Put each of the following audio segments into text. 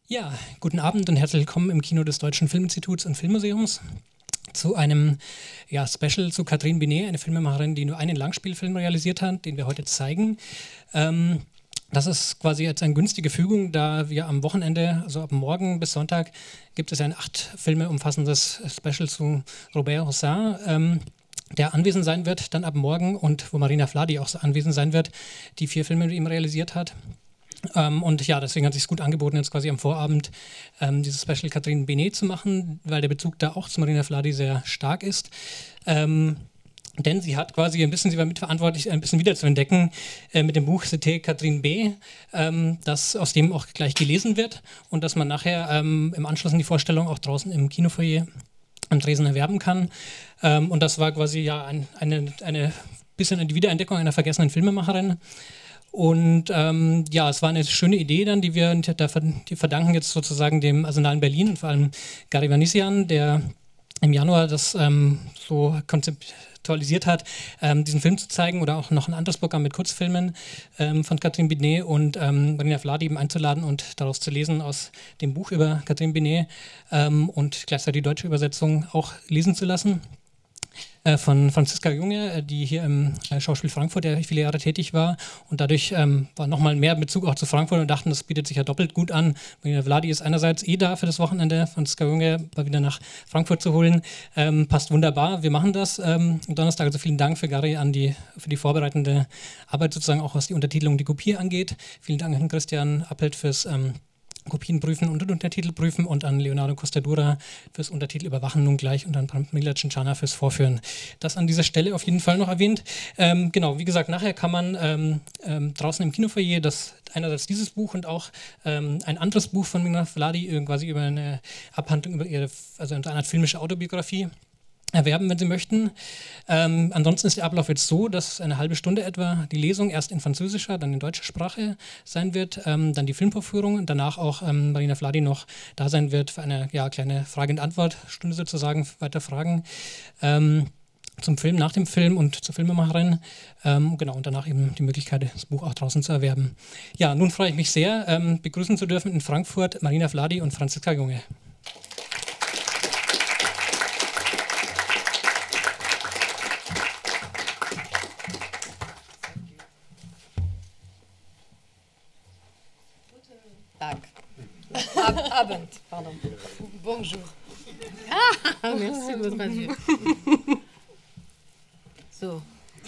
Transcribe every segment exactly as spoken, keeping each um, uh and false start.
Ja, guten Abend und herzlich willkommen im Kino des Deutschen Filminstituts und Filmmuseums zu einem ja, Special zu Catherine Binet, eine Filmemacherin, die nur einen Langspielfilm realisiert hat, den wir heute zeigen. Ähm, das ist quasi jetzt eine günstige Fügung, da wir am Wochenende, also ab morgen bis Sonntag, gibt es ein acht Filme umfassendes Special zu Robert Hossein, ähm, der anwesend sein wird, dann ab morgen, und wo Marina Vladi auch anwesend sein wird, die vier Filme mit ihm realisiert hat. Ähm, und ja, deswegen hat es sich gut angeboten, jetzt quasi am Vorabend ähm, dieses Special Catherine Binet zu machen, weil der Bezug da auch zu Marina Vladi sehr stark ist. Ähm, denn sie hat quasi ein bisschen, sie war mitverantwortlich, ein bisschen wieder zu entdecken äh, mit dem Buch C'était Catherine B., ähm, das aus dem auch gleich gelesen wird und dass man nachher ähm, im Anschluss an die Vorstellung auch draußen im Kinofoyer am Tresen erwerben kann. Ähm, und das war quasi ja ein, eine, eine bisschen eine Wiederentdeckung einer vergessenen Filmemacherin. Und ähm, ja, es war eine schöne Idee dann, die wir die verdanken jetzt sozusagen dem Arsenal in Berlin und vor allem Gary Vanisian, der im Januar das ähm, so konzeptualisiert hat, ähm, diesen Film zu zeigen, oder auch noch ein anderes Programm mit Kurzfilmen ähm, von Catherine Binet und ähm, Marina Vladi eben einzuladen und daraus zu lesen aus dem Buch über Catherine Binet ähm, und gleichzeitig die deutsche Übersetzung auch lesen zu lassen. Von Franziska Junge, die hier im Schauspiel Frankfurt ja viele Jahre tätig war, und dadurch ähm, war nochmal mehr Bezug auch zu Frankfurt und dachten, das bietet sich ja doppelt gut an. Marina Vladi ist einerseits eh da für das Wochenende, Franziska Junge mal wieder nach Frankfurt zu holen, ähm, passt wunderbar, wir machen das ähm, am Donnerstag. Also vielen Dank für Gary an die, für die vorbereitende Arbeit sozusagen, auch was die Untertitelung, die Kopie angeht. Vielen Dank an Christian Appelt fürs ähm, Kopien prüfen und Untertitel prüfen und an Leonardo Costadura fürs Untertitel überwachen nun gleich und an Pamela Cinciana fürs Vorführen. Das an dieser Stelle auf jeden Fall noch erwähnt. Ähm, genau, wie gesagt, nachher kann man ähm, ähm, draußen im Kinofoyer das einerseits dieses Buch und auch ähm, ein anderes Buch von Marina Vladi quasi über eine Abhandlung über ihre, also eine Art filmische Autobiografie erwerben, wenn Sie möchten. Ähm, ansonsten ist der Ablauf jetzt so, dass eine halbe Stunde etwa die Lesung erst in französischer, dann in deutscher Sprache sein wird, ähm, dann die Filmvorführung und danach auch ähm, Marina Vladi noch da sein wird für eine ja, kleine Frage- und Antwort-Stunde sozusagen, weiter Fragen ähm, zum Film, nach dem Film und zur Filmemacherin. Ähm, genau, und danach eben die Möglichkeit, das Buch auch draußen zu erwerben. Ja, nun freue ich mich sehr, ähm, begrüßen zu dürfen in Frankfurt Marina Vladi und Franziska Junge. Tag. Ab Abend, pardon. Bonjour. Ah, merci de votre adieu. So.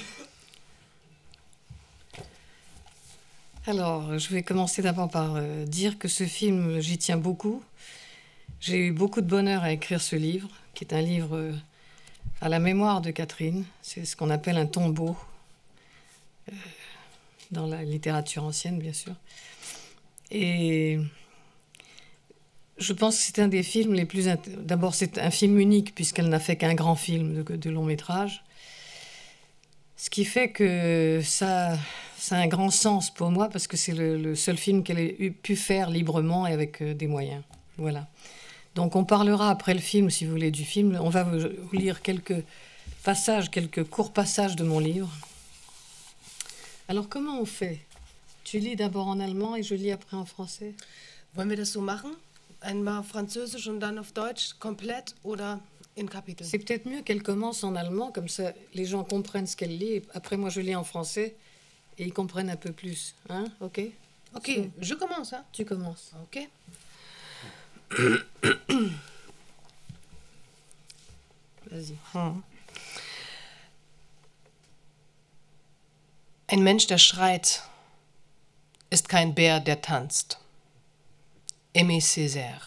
Alors, je vais commencer d'abord par euh, dire que ce film, j'y tiens beaucoup. J'ai eu beaucoup de bonheur à écrire ce livre, qui est un livre euh, à la mémoire de Catherine. C'est ce qu'on appelle un tombeau, euh, dans la littérature ancienne, bien sûr. Et je pense que c'est un des films les plus... Int... D'abord, c'est un film unique, puisqu'elle n'a fait qu'un grand film de, de long métrage. Ce qui fait que ça, ça a un grand sens pour moi, parce que c'est le, le seul film qu'elle ait eu, pu faire librement et avec euh, des moyens. Voilà. Donc on parlera après le film, si vous voulez, du film. On va vous, vous lire quelques passages, quelques courts passages de mon livre. Alors comment on fait ? Tu lis d'abord en allemand et je lis après en français. Wollen wir das so machen? Einmal auf Französisch und dann auf Deutsch, komplett oder in Kapitel? C'est peut-être mieux qu'elle commence en allemand, comme ça les gens comprennent ce qu'elle lit. Après, moi, je lis en français et ils comprennent un peu plus. Hein? Ok? Ok, so. Je commence. Hein? Tu commences. Ok. Vas-y. Hm. Ein Mensch, der schreit, ist kein Bär, der tanzt. Aimé Césaire.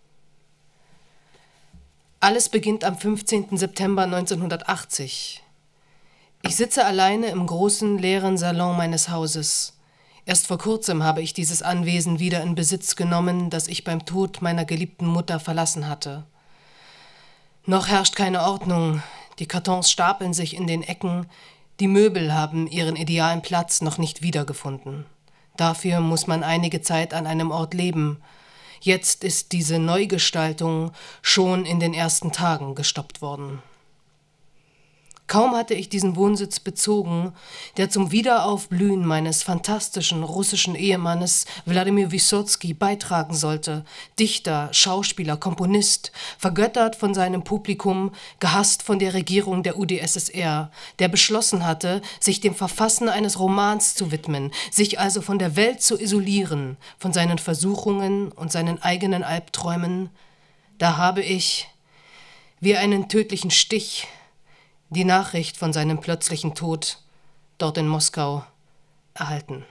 Alles beginnt am fünfzehnten September neunzehnhundertachtzig. Ich sitze alleine im großen, leeren Salon meines Hauses. Erst vor kurzem habe ich dieses Anwesen wieder in Besitz genommen, das ich beim Tod meiner geliebten Mutter verlassen hatte. Noch herrscht keine Ordnung, die Kartons stapeln sich in den Ecken, die Möbel haben ihren idealen Platz noch nicht wiedergefunden. Dafür muss man einige Zeit an einem Ort leben. Jetzt ist diese Neugestaltung schon in den ersten Tagen gestoppt worden. Kaum hatte ich diesen Wohnsitz bezogen, der zum Wiederaufblühen meines fantastischen russischen Ehemannes Wladimir Wissotsky beitragen sollte. Dichter, Schauspieler, Komponist, vergöttert von seinem Publikum, gehasst von der Regierung der U d S S R, der beschlossen hatte, sich dem Verfassen eines Romans zu widmen, sich also von der Welt zu isolieren, von seinen Versuchungen und seinen eigenen Albträumen. Da habe ich, wie einen tödlichen Stich, die Nachricht von seinem plötzlichen Tod dort in Moskau erhalten.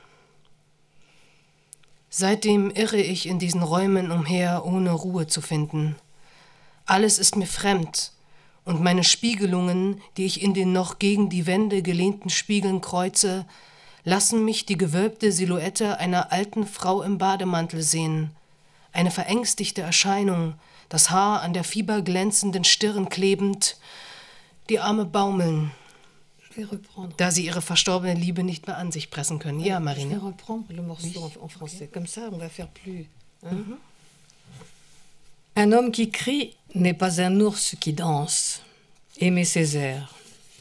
Seitdem irre ich in diesen Räumen umher, ohne Ruhe zu finden. Alles ist mir fremd, und meine Spiegelungen, die ich in den noch gegen die Wände gelehnten Spiegeln kreuze, lassen mich die gewölbte Silhouette einer alten Frau im Bademantel sehen, eine verängstigte Erscheinung, das Haar an der fieberglänzenden Stirn klebend, die Arme baumeln, da sie ihre verstorbene Liebe nicht mehr an sich pressen können. Ja, Marine. Je vais reprendre le morceau en, en français. Comme ça, on va faire plus. Hein? Mm-hmm. Un homme qui crie n'est pas un ours qui danse. Aimé Césaire.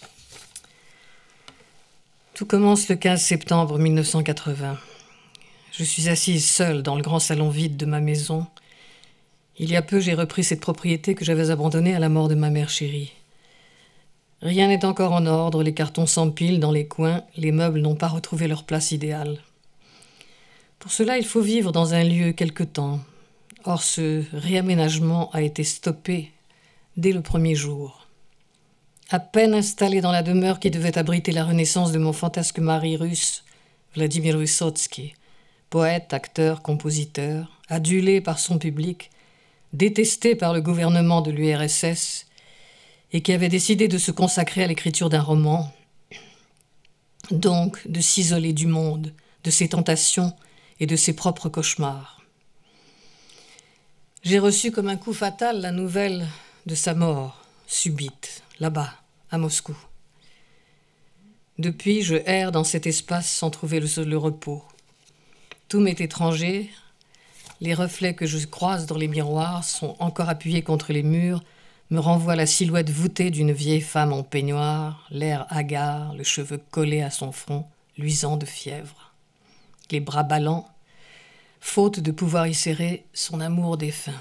Tout commence le quinze septembre mille neuf cent quatre-vingts. Je suis assise seule dans le grand salon vide de ma maison. Il y a peu, j'ai repris cette propriété que j'avais abandonnée à la mort de ma mère chérie. Rien n'est encore en ordre, les cartons s'empilent dans les coins, les meubles n'ont pas retrouvé leur place idéale. Pour cela, il faut vivre dans un lieu quelque temps. Or, ce réaménagement a été stoppé dès le premier jour. À peine installé dans la demeure qui devait abriter la renaissance de mon fantasque mari russe, Vladimir Wissotsky, poète, acteur, compositeur, adulé par son public, détesté par le gouvernement de l'U R S S, et qui avait décidé de se consacrer à l'écriture d'un roman, donc de s'isoler du monde, de ses tentations et de ses propres cauchemars. J'ai reçu comme un coup fatal la nouvelle de sa mort, subite, là-bas, à Moscou. Depuis, je erre dans cet espace sans trouver le, le repos. Tout m'est étranger, les reflets que je croise dans les miroirs sont encore appuyés contre les murs, me renvoie la silhouette voûtée d'une vieille femme en peignoir, l'air hagard, le cheveu collé à son front, luisant de fièvre. Les bras ballants, faute de pouvoir y serrer son amour défunt.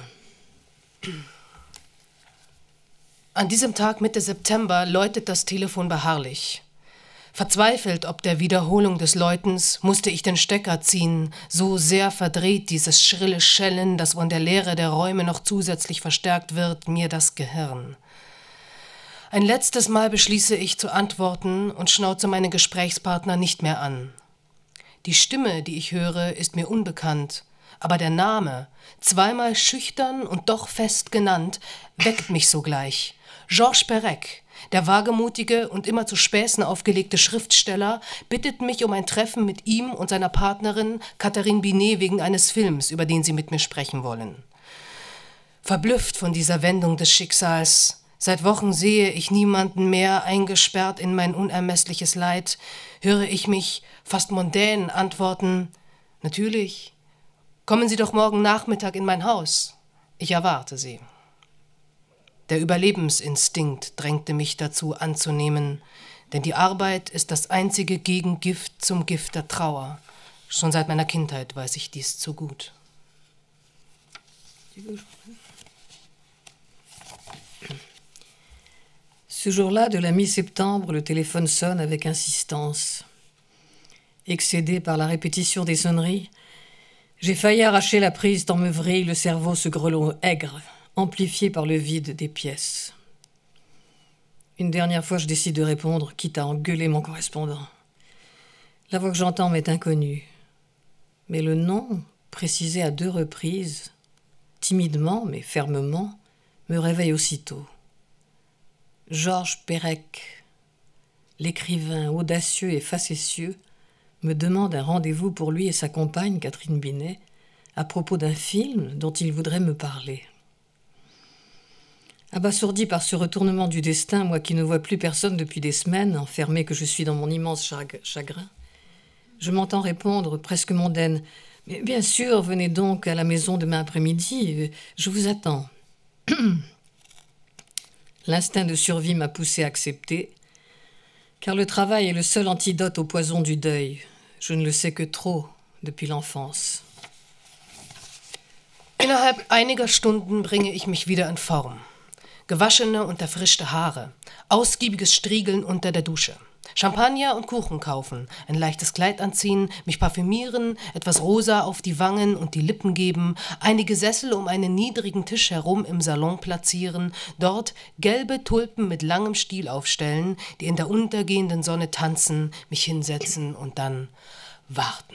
An diesem Tag Mitte September läutet das Telefon beharrlich. Verzweifelt ob der Wiederholung des Läutens musste ich den Stecker ziehen, so sehr verdreht dieses schrille Schellen, das von der Leere der Räume noch zusätzlich verstärkt wird, mir das Gehirn. Ein letztes Mal beschließe ich zu antworten und schnauze meinen Gesprächspartner nicht mehr an. Die Stimme, die ich höre, ist mir unbekannt, aber der Name, zweimal schüchtern und doch fest genannt, weckt mich sogleich. Georges Perec, der wagemutige und immer zu Späßen aufgelegte Schriftsteller, bittet mich um ein Treffen mit ihm und seiner Partnerin Catherine Binet wegen eines Films, über den sie mit mir sprechen wollen. Verblüfft von dieser Wendung des Schicksals, seit Wochen sehe ich niemanden mehr eingesperrt in mein unermessliches Leid, höre ich mich fast mondän antworten: Natürlich, kommen Sie doch morgen Nachmittag in mein Haus. Ich erwarte Sie. Der Überlebensinstinkt drängte mich dazu anzunehmen, denn die Arbeit ist das einzige Gegengift zum Gift der Trauer. Schon seit meiner Kindheit weiß ich dies zu gut. Ce jour-là, de la mi-septembre, le téléphone sonne avec insistance. Excédé par la répétition des sonneries, j'ai failli arracher la prise tant me vrille le cerveau ce grelot aigre, amplifié par le vide des pièces. Une dernière fois, je décide de répondre, quitte à engueuler mon correspondant. La voix que j'entends m'est inconnue, mais le nom, précisé à deux reprises, timidement mais fermement, me réveille aussitôt. Georges Perec, l'écrivain audacieux et facétieux, me demande un rendez-vous pour lui et sa compagne, Catherine Binet, à propos d'un film dont il voudrait me parler. Abasourdi par ce retournement du destin, moi qui ne vois plus personne depuis des semaines, enfermée que je suis dans mon immense chagrin, je m'entends répondre, presque mondaine: « Mais bien sûr, venez donc à la maison demain après-midi, je vous attends. » L'instinct de survie m'a poussé à accepter, Car le travail est le seul antidote au poison du deuil. Je ne le sais que trop depuis l'enfance. Innerhalb einiger Stunden bringe ich mich wieder in Form. Gewaschene und erfrischte Haare, ausgiebiges Striegeln unter der Dusche, Champagner und Kuchen kaufen, ein leichtes Kleid anziehen, mich parfümieren, etwas Rosa auf die Wangen und die Lippen geben, einige Sessel um einen niedrigen Tisch herum im Salon platzieren, dort gelbe Tulpen mit langem Stiel aufstellen, die in der untergehenden Sonne tanzen, mich hinsetzen und dann warten.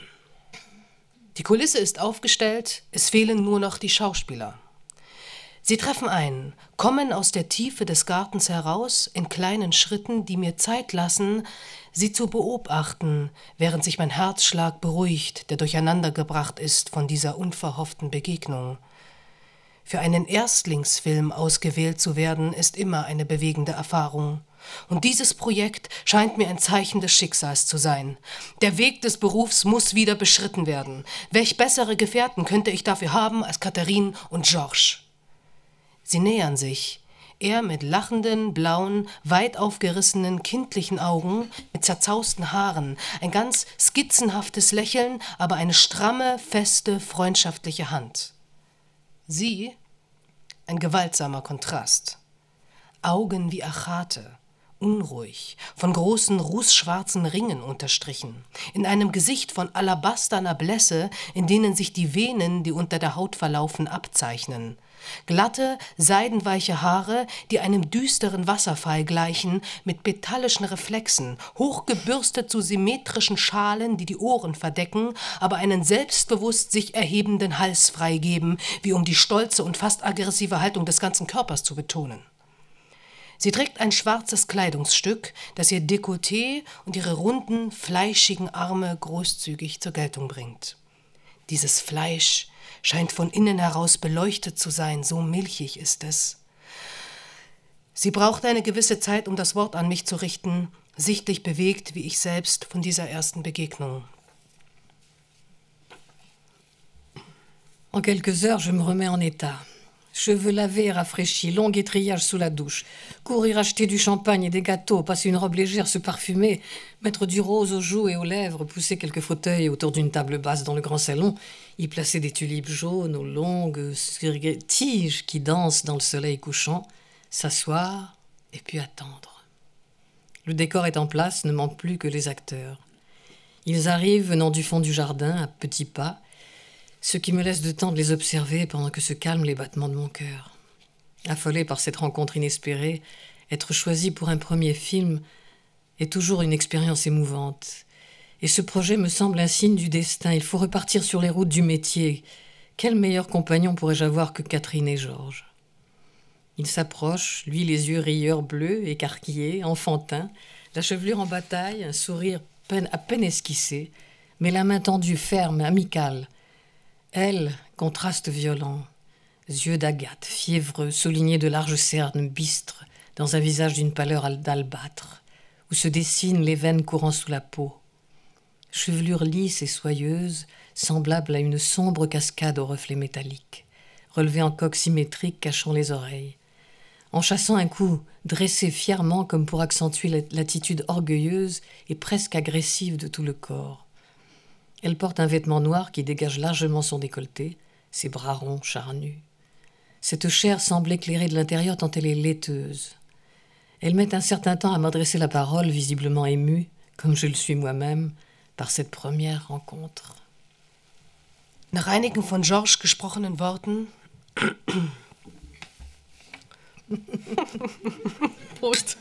Die Kulisse ist aufgestellt, es fehlen nur noch die Schauspieler. Sie treffen ein, kommen aus der Tiefe des Gartens heraus, in kleinen Schritten, die mir Zeit lassen, sie zu beobachten, während sich mein Herzschlag beruhigt, der durcheinandergebracht ist von dieser unverhofften Begegnung. Für einen Erstlingsfilm ausgewählt zu werden, ist immer eine bewegende Erfahrung. Und dieses Projekt scheint mir ein Zeichen des Schicksals zu sein. Der Weg des Berufs muss wieder beschritten werden. Welch bessere Gefährten könnte ich dafür haben als Catherine und Georges? Sie nähern sich, er mit lachenden, blauen, weit aufgerissenen, kindlichen Augen, mit zerzausten Haaren, ein ganz skizzenhaftes Lächeln, aber eine stramme, feste, freundschaftliche Hand. Sie, ein gewaltsamer Kontrast. Augen wie Achate, unruhig, von großen rußschwarzen Ringen unterstrichen, in einem Gesicht von alabasterner Blässe, in denen sich die Venen, die unter der Haut verlaufen, abzeichnen. Glatte, seidenweiche Haare, die einem düsteren Wasserfall gleichen, mit metallischen Reflexen, hochgebürstet zu symmetrischen Schalen, die die Ohren verdecken, aber einen selbstbewusst sich erhebenden Hals freigeben, wie um die stolze und fast aggressive Haltung des ganzen Körpers zu betonen. Sie trägt ein schwarzes Kleidungsstück, das ihr Dekolleté und ihre runden, fleischigen Arme großzügig zur Geltung bringt. Dieses Fleisch scheint von innen heraus beleuchtet zu sein, so milchig ist es. Sie braucht eine gewisse Zeit, um das Wort an mich zu richten, sichtlich bewegt, wie ich selbst, von dieser ersten Begegnung. En quelques heures, je me remets en état. Cheveux lavés et rafraîchis, long étrillage sous la douche, courir acheter du champagne et des gâteaux, passer une robe légère, se parfumer, mettre du rose aux joues et aux lèvres, pousser quelques fauteuils autour d'une table basse dans le grand salon, y placer des tulipes jaunes aux longues tiges qui dansent dans le soleil couchant, s'asseoir et puis attendre. Le décor est en place, ne manque plus que les acteurs. Ils arrivent venant du fond du jardin, à petits pas, ce qui me laisse de temps de les observer pendant que se calment les battements de mon cœur. Affolé par cette rencontre inespérée, être choisi pour un premier film est toujours une expérience émouvante. Et ce projet me semble un signe du destin. Il faut repartir sur les routes du métier. Quel meilleur compagnon pourrais-je avoir que Catherine et Georges? Il s'approche, lui les yeux rieurs bleus, écarquillés, enfantins, la chevelure en bataille, un sourire peine, à peine esquissé, mais la main tendue, ferme, amicale. Elle, contraste violent, yeux d'agate, fiévreux, soulignés de larges cernes bistres, dans un visage d'une pâleur d'albâtre, où se dessinent les veines courant sous la peau. Chevelure lisse et soyeuse, semblable à une sombre cascade aux reflets métalliques, relevée en coque symétrique cachant les oreilles. En chassant un cou dressé fièrement comme pour accentuer l'attitude orgueilleuse et presque agressive de tout le corps. Elle porte un vêtement noir qui dégage largement son décolleté, ses bras ronds charnus. Cette chair semble éclairée de l'intérieur tant elle est laiteuse. Elle met un certain temps à m'adresser la parole, visiblement émue, comme je le suis moi-même, par cette première rencontre. Nach einigen von Georges gesprochenen Worten Prost.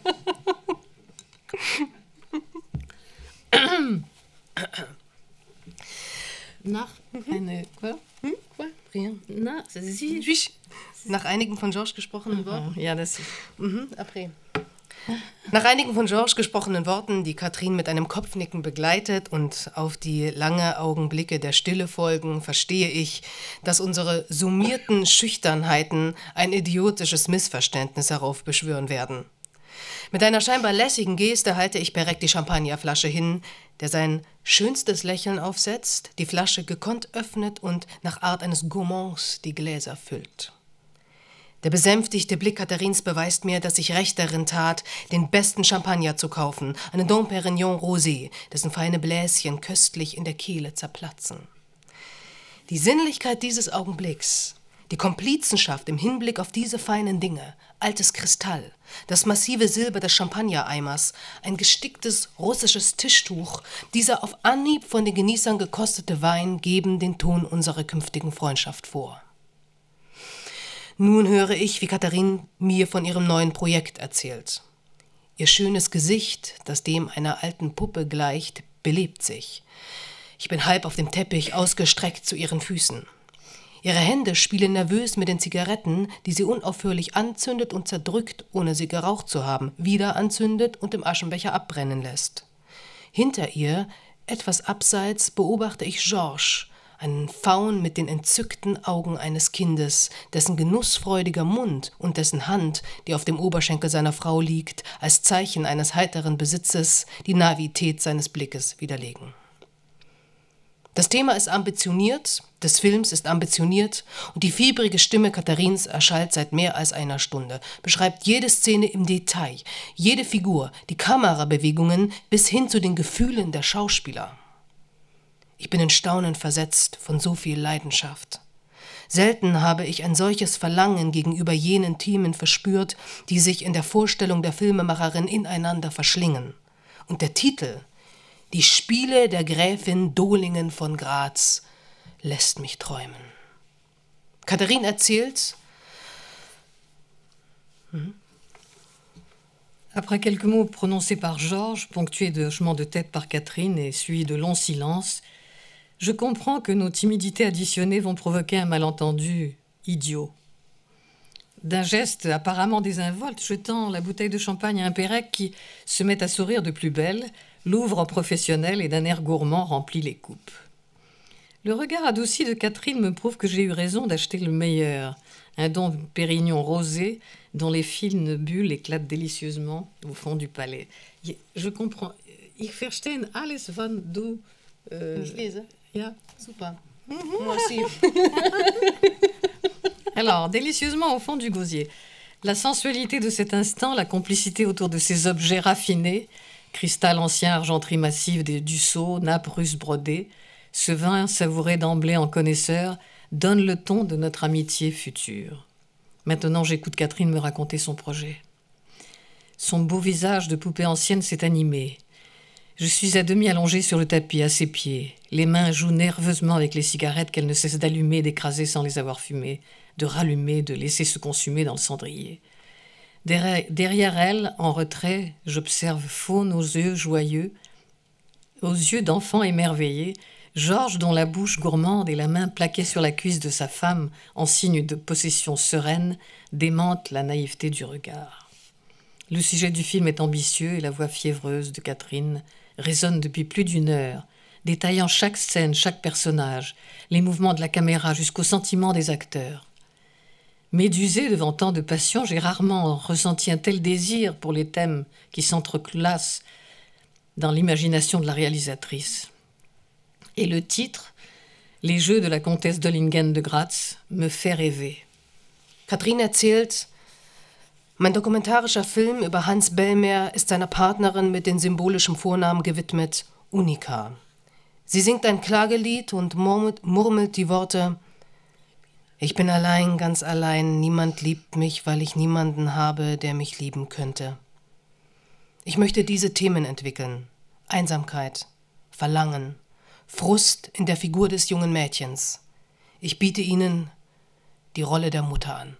Nach eine, quoi? Hm? Quoi? Rien. Na, si. Nach einigen von Georges gesprochenen Worten. Ja, das. Mhm, après. Nach einigen von Georges gesprochenen Worten, die Catherine mit einem Kopfnicken begleitet und auf die lange Augenblicke der Stille folgen, verstehe ich, dass unsere summierten Schüchternheiten ein idiotisches Missverständnis heraufbeschwören werden. Mit einer scheinbar lässigen Geste halte ich Perec die Champagnerflasche hin, der sein schönstes Lächeln aufsetzt, die Flasche gekonnt öffnet und nach Art eines Gourmands die Gläser füllt. Der besänftigte Blick Katharines beweist mir, dass ich recht darin tat, den besten Champagner zu kaufen, einen Dom Pérignon Rosé, dessen feine Bläschen köstlich in der Kehle zerplatzen. Die Sinnlichkeit dieses Augenblicks, die Komplizenschaft im Hinblick auf diese feinen Dinge, altes Kristall, das massive Silber des Champagnereimers, ein gesticktes russisches Tischtuch, dieser auf Anhieb von den Genießern gekostete Wein geben den Ton unserer künftigen Freundschaft vor. Nun höre ich, wie Katharine mir von ihrem neuen Projekt erzählt. Ihr schönes Gesicht, das dem einer alten Puppe gleicht, belebt sich. Ich bin halb auf dem Teppich ausgestreckt zu ihren Füßen. Ihre Hände spielen nervös mit den Zigaretten, die sie unaufhörlich anzündet und zerdrückt, ohne sie geraucht zu haben, wieder anzündet und im Aschenbecher abbrennen lässt. Hinter ihr, etwas abseits, beobachte ich Georges, einen Faun mit den entzückten Augen eines Kindes, dessen genussfreudiger Mund und dessen Hand, die auf dem Oberschenkel seiner Frau liegt, als Zeichen eines heiteren Besitzes die Naivität seines Blickes widerlegen. Das Thema ist ambitioniert, des Films ist ambitioniert und die fiebrige Stimme Katharines erschallt seit mehr als einer Stunde, beschreibt jede Szene im Detail, jede Figur, die Kamerabewegungen bis hin zu den Gefühlen der Schauspieler. Ich bin in Staunen versetzt von so viel Leidenschaft. Selten habe ich ein solches Verlangen gegenüber jenen Themen verspürt, die sich in der Vorstellung der Filmemacherin ineinander verschlingen. Und der Titel, Die Spiele der Gräfin Dolingen von Graz, lässt mich träumen. Katharine erzählt... Hm? Après quelques mots prononcés par Georges, ponctués de hochements de tête par Catherine et suivis de longs silences, je comprends que nos timidités additionnées vont provoquer un malentendu idiot. D'un geste apparemment désinvolte, jetant la bouteille de champagne à un Pérec qui se met à sourire de plus belle, l'ouvre en professionnel et d'un air gourmand remplit les coupes. Le regard adouci de Catherine me prouve que j'ai eu raison d'acheter le meilleur, un Dom Pérignon rosé dont les fines bulles éclatent délicieusement au fond du palais. Je comprends. Ich verstehe alles, was du... Äh, ich lese? Ja. Super. Merci. Alors, délicieusement au fond du gosier. La sensualité de cet instant, la complicité autour de ces objets raffinés, cristal ancien, argenterie massive du sceau, nappe russe brodée, ce vin savouré d'emblée en connaisseur, donne le ton de notre amitié future. Maintenant, j'écoute Catherine me raconter son projet. Son beau visage de poupée ancienne s'est animé. Je suis à demi allongée sur le tapis, à ses pieds. Les mains jouent nerveusement avec les cigarettes qu'elle ne cesse d'allumer, d'écraser sans les avoir fumées, de rallumer, de laisser se consumer dans le cendrier. Derrière, derrière elle, en retrait, j'observe faune aux yeux joyeux, aux yeux d'enfant émerveillé, Georges, dont la bouche gourmande et la main plaquée sur la cuisse de sa femme en signe de possession sereine démentent la naïveté du regard. Le sujet du film est ambitieux et la voix fiévreuse de Catherine résonne depuis plus d'une heure, détaillant chaque scène, chaque personnage, les mouvements de la caméra jusqu'au sentiment des acteurs. Médusée devant tant de passion, j'ai rarement ressenti un tel désir pour les thèmes qui s'entreclacent dans l'imagination de la réalisatrice. Et le titre, Les Jeux de la Comtesse Dolingen de Graz, me fait rêver. Catherine erzählt, mein dokumentarischer Film über Hans Bellmer ist seiner Partnerin mit dem symbolischen Vornamen gewidmet, Unica. Sie singt ein Klagelied und murmelt, murmelt die Worte: Ich bin allein, ganz allein, niemand liebt mich, weil ich niemanden habe, der mich lieben könnte. Ich möchte diese Themen entwickeln: Einsamkeit, Verlangen, Frust in der Figur des jungen Mädchens. Ich biete Ihnen die Rolle der Mutter an.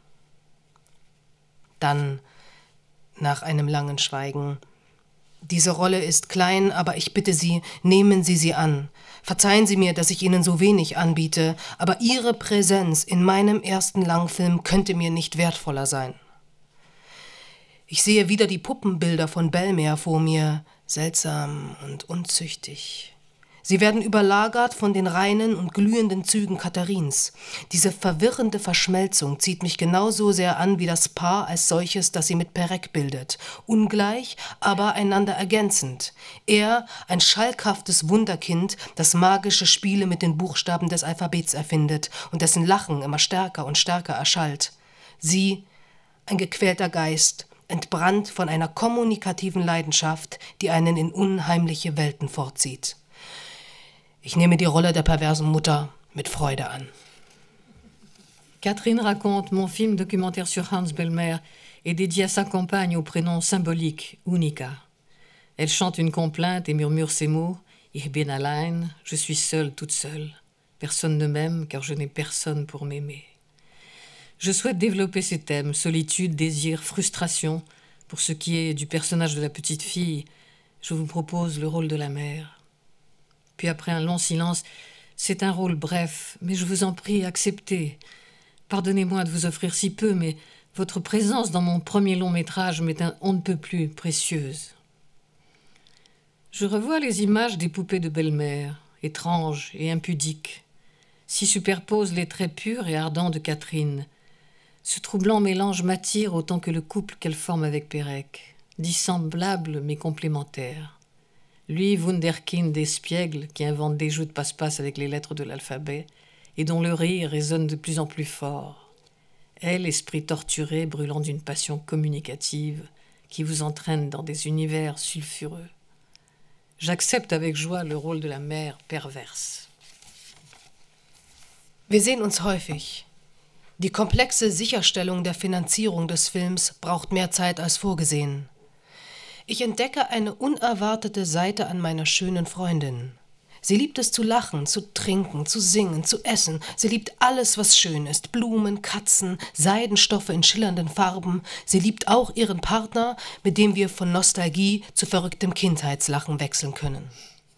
Dann, nach einem langen Schweigen: Diese Rolle ist klein, aber ich bitte Sie, nehmen Sie sie an. Verzeihen Sie mir, dass ich Ihnen so wenig anbiete, aber Ihre Präsenz in meinem ersten Langfilm könnte mir nicht wertvoller sein. Ich sehe wieder die Puppenbilder von Bellmer vor mir, seltsam und unzüchtig. Sie werden überlagert von den reinen und glühenden Zügen Katharines. Diese verwirrende Verschmelzung zieht mich genauso sehr an wie das Paar als solches, das sie mit Pérec bildet. Ungleich, aber einander ergänzend. Er, ein schalkhaftes Wunderkind, das magische Spiele mit den Buchstaben des Alphabets erfindet und dessen Lachen immer stärker und stärker erschallt. Sie, ein gequälter Geist, entbrannt von einer kommunikativen Leidenschaft, die einen in unheimliche Welten fortzieht. Ich nehme die Rolle der perversen Mutter mit Freude an. Catherine raconte, mon film documentaire sur Hans Bellmer est dédié à sa compagne au prénom symbolique, Unica. Elle chante une complainte et murmure ces mots, « Ich bin allein, je suis seule, toute seule. Personne ne m'aime car je n'ai personne pour m'aimer. » Je souhaite développer ces thèmes, solitude, désir, frustration. Pour ce qui est du personnage de la petite fille, je vous propose le rôle de la mère. Puis après un long silence, c'est un rôle bref, mais je vous en prie, acceptez. Pardonnez-moi de vous offrir si peu, mais votre présence dans mon premier long métrage m'est un on ne peut plus précieuse. Je revois les images des poupées de belle-mère, étranges et impudiques, s'y superposent les traits purs et ardents de Catherine. Ce troublant mélange m'attire autant que le couple qu'elle forme avec Pérec, dissemblables mais complémentaires. Lui, wunderkind espiègle, qui invente des jeux de passe-passe avec les lettres de l'alphabet, et dont le rire résonne de plus en plus fort. Elle, esprit torturé, brûlant d'une passion communicative, qui vous entraîne dans des univers sulfureux. J'accepte avec joie le rôle de la mère perverse. Wir sehen uns häufig. Die komplexe Sicherstellung der Finanzierung des Films braucht mehr Zeit als vorgesehen. Ich entdecke eine unerwartete Seite an meiner schönen Freundin. Sie liebt es zu lachen, zu trinken, zu singen, zu essen. Sie liebt alles, was schön ist. Blumen, Katzen, Seidenstoffe in schillernden Farben. Sie liebt auch ihren Partner, mit dem wir von Nostalgie zu verrücktem Kindheitslachen wechseln können.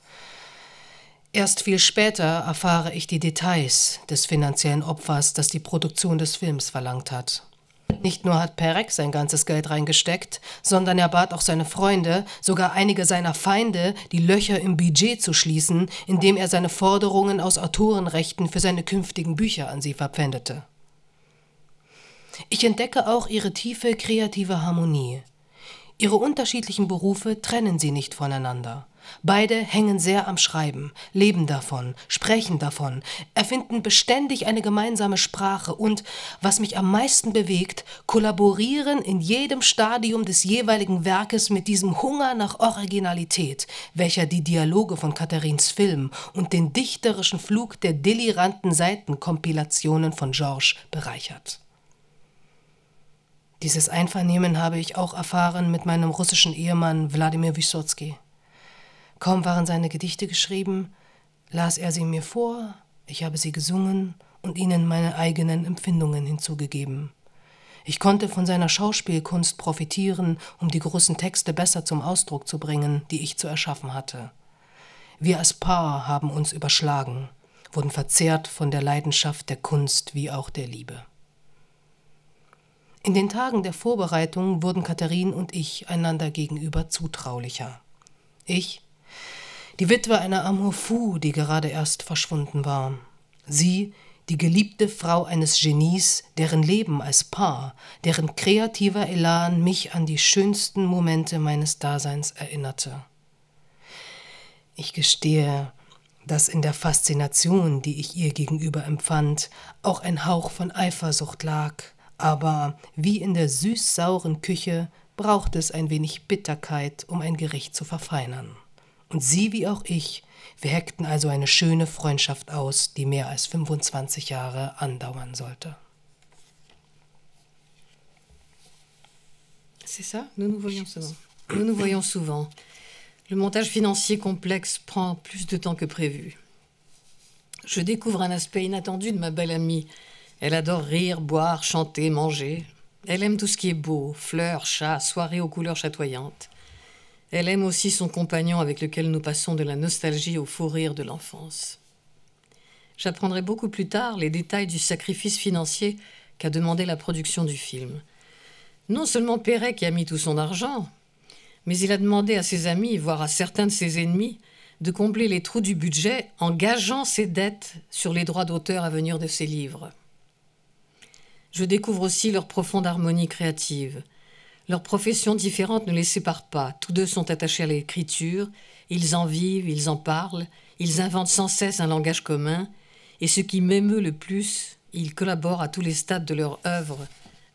Erst viel später erfahre ich die Details des finanziellen Opfers, das die Produktion des Films verlangt hat. Nicht nur hat Pérec sein ganzes Geld reingesteckt, sondern er bat auch seine Freunde, sogar einige seiner Feinde, die Löcher im Budget zu schließen, indem er seine Forderungen aus Autorenrechten für seine künftigen Bücher an sie verpfändete. Ich entdecke auch ihre tiefe kreative Harmonie. Ihre unterschiedlichen Berufe trennen sie nicht voneinander. Beide hängen sehr am Schreiben, leben davon, sprechen davon, erfinden beständig eine gemeinsame Sprache und, was mich am meisten bewegt, kollaborieren in jedem Stadium des jeweiligen Werkes mit diesem Hunger nach Originalität, welcher die Dialoge von Catherines Film und den dichterischen Flug der deliranten Seitenkompilationen von Georges bereichert. Dieses Einvernehmen habe ich auch erfahren mit meinem russischen Ehemann Wladimir Wysotsky. Kaum waren seine Gedichte geschrieben, las er sie mir vor, ich habe sie gesungen und ihnen meine eigenen Empfindungen hinzugegeben. Ich konnte von seiner Schauspielkunst profitieren, um die großen Texte besser zum Ausdruck zu bringen, die ich zu erschaffen hatte. Wir als Paar haben uns überschlagen, wurden verzehrt von der Leidenschaft der Kunst wie auch der Liebe. In den Tagen der Vorbereitung wurden Catherine und ich einander gegenüber zutraulicher. Ich, die Witwe einer Amour fou, die gerade erst verschwunden war. Sie, die geliebte Frau eines Genies, deren Leben als Paar, deren kreativer Elan mich an die schönsten Momente meines Daseins erinnerte. Ich gestehe, dass in der Faszination, die ich ihr gegenüber empfand, auch ein Hauch von Eifersucht lag, aber wie in der süß-sauren Küche braucht es ein wenig Bitterkeit, um ein Gericht zu verfeinern. Und sie wie auch ich, wir heckten also eine schöne Freundschaft aus, die mehr als fünfundzwanzig Jahre andauern sollte. C'est ça, nous nous voyons souvent. Nous nous voyons souvent. Le montage financier complexe prend plus de temps que prévu. Je découvre un aspect inattendu de ma belle amie. Elle adore rire, boire, chanter, manger. Elle aime tout ce qui est beau, fleurs, chats, soirées aux couleurs chatoyantes. Elle aime aussi son compagnon avec lequel nous passons de la nostalgie au fou rire de l'enfance. J'apprendrai beaucoup plus tard les détails du sacrifice financier qu'a demandé la production du film. Non seulement Pérec y a mis tout son argent, mais il a demandé à ses amis, voire à certains de ses ennemis, de combler les trous du budget en gageant ses dettes sur les droits d'auteur à venir de ses livres. Je découvre aussi leur profonde harmonie créative. Leurs professions différentes ne les séparent pas. Tous deux sont attachés à l'écriture, ils en vivent, ils en parlent, ils inventent sans cesse un langage commun, et ce qui m'émeut le plus, ils collaborent à tous les stades de leur œuvre,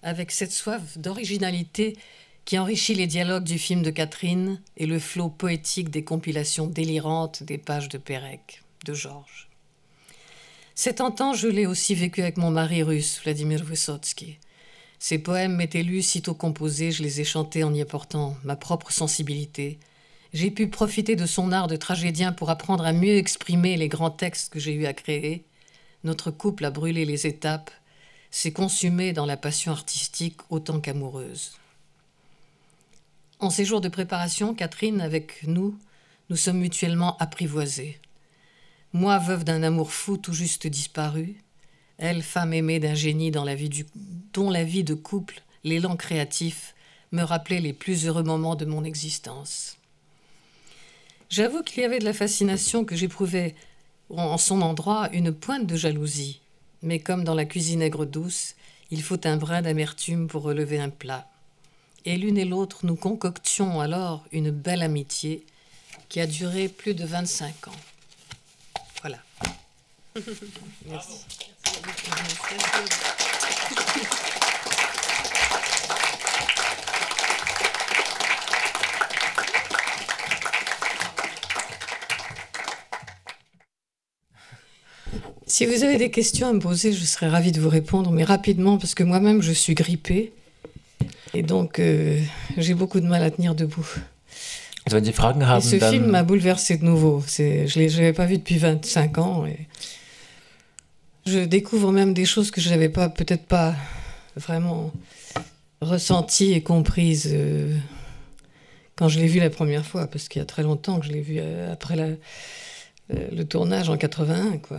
avec cette soif d'originalité qui enrichit les dialogues du film de Catherine et le flot poétique des compilations délirantes des pages de Pérec, de Georges. Ces tentant, je l'ai aussi vécu avec mon mari russe, Vladimir Vysotsky. Ses poèmes m'étaient lus, sitôt composés, je les ai chantés en y apportant ma propre sensibilité. J'ai pu profiter de son art de tragédien pour apprendre à mieux exprimer les grands textes que j'ai eu à créer. Notre couple a brûlé les étapes, s'est consumé dans la passion artistique autant qu'amoureuse. En ces jours de préparation, Catherine, avec nous, nous sommes mutuellement apprivoisés. Moi, veuve d'un amour fou tout juste disparu, elle, femme aimée d'un génie dans la vie du, dont la vie de couple, l'élan créatif, me rappelait les plus heureux moments de mon existence. J'avoue qu'il y avait de la fascination que j'éprouvais en son endroit, une pointe de jalousie. Mais comme dans la cuisine aigre douce, il faut un brin d'amertume pour relever un plat. Et l'une et l'autre, nous concoctions alors une belle amitié qui a duré plus de vingt-cinq ans. Voilà. Merci. Si vous avez des questions à me poser, je serais ravie de vous répondre, mais rapidement, parce que moi-même, je suis grippée. Et donc, euh, j'ai beaucoup de mal à tenir debout. Also wenn Sie Fragen haben, et ce dann... film m'a bouleversé de nouveau. C'est, je ne l'avais pas vu depuis vingt-cinq ans. Et je découvre même des choses que je n'avais pas, peut-être pas vraiment ressenties et comprises euh, quand je l'ai vu la première fois, parce qu'il y a très longtemps que je l'ai vu euh, après la, euh, le tournage en quatre-vingt-un, quoi.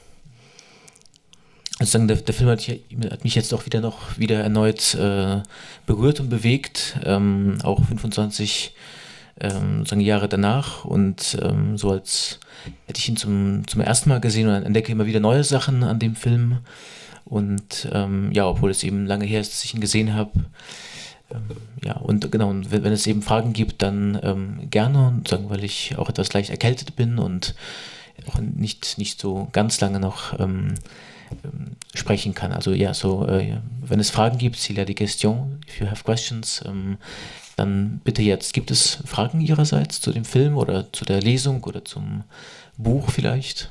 Also der, der Film hat, hat mich jetzt auch wieder noch wieder erneut äh, berührt und bewegt, ähm, auch fünfundzwanzig ähm, sagen Jahre danach, und ähm, so als hätte ich ihn zum, zum ersten Mal gesehen und entdecke immer wieder neue Sachen an dem Film, und ähm, ja, obwohl es eben lange her ist, dass ich ihn gesehen habe. Ähm, ja, und genau, und wenn, wenn es eben Fragen gibt, dann ähm, gerne, und sagen, weil ich auch etwas leicht erkältet bin und auch nicht, nicht so ganz lange noch ähm, sprechen kann. Also ja, so, äh, wenn es Fragen gibt, s'il y a des questions, if you have questions, ähm, dann bitte jetzt. Gibt es Fragen Ihrerseits zu dem Film oder zu der Lesung oder zum Buch vielleicht?